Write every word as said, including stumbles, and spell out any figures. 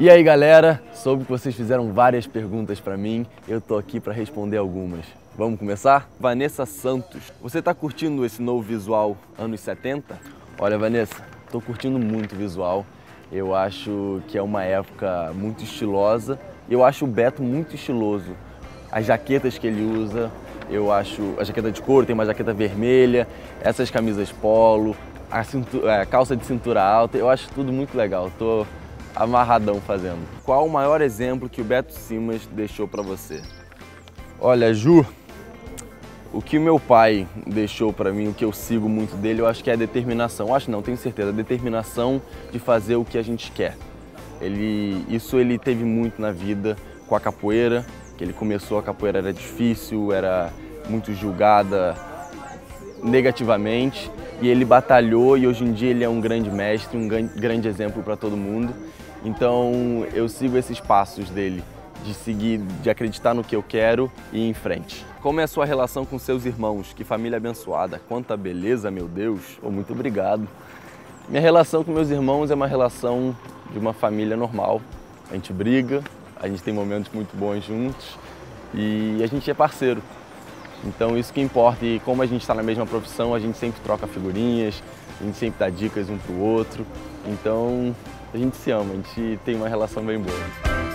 E aí galera, soube que vocês fizeram várias perguntas pra mim, eu tô aqui pra responder algumas. Vamos começar? Vanessa Santos, você tá curtindo esse novo visual anos setenta? Olha Vanessa, tô curtindo muito o visual, eu acho que é uma época muito estilosa e eu acho o Beto muito estiloso. As jaquetas que ele usa, eu acho a jaqueta de couro, tem uma jaqueta vermelha, essas camisas polo, a, cintura, a calça de cintura alta, eu acho tudo muito legal. Tô amarradão fazendo. Qual o maior exemplo que o Beto Simas deixou para você? Olha, Ju, o que o meu pai deixou para mim, o que eu sigo muito dele, eu acho que é a determinação. Eu acho não, tenho certeza, a determinação de fazer o que a gente quer. Ele, isso ele teve muito na vida com a capoeira, que ele começou, a capoeira era difícil, era muito julgada negativamente, e ele batalhou e hoje em dia ele é um grande mestre, um grande exemplo para todo mundo. Então eu sigo esses passos dele, de seguir, de acreditar no que eu quero e ir em frente. Como é a sua relação com seus irmãos? Que família abençoada, quanta beleza, meu Deus! Oh, muito obrigado. Minha relação com meus irmãos é uma relação de uma família normal. A gente briga, a gente tem momentos muito bons juntos e a gente é parceiro. Então isso que importa, e como a gente está na mesma profissão, a gente sempre troca figurinhas, a gente sempre dá dicas um para o outro. Então a gente se ama, a gente tem uma relação bem boa.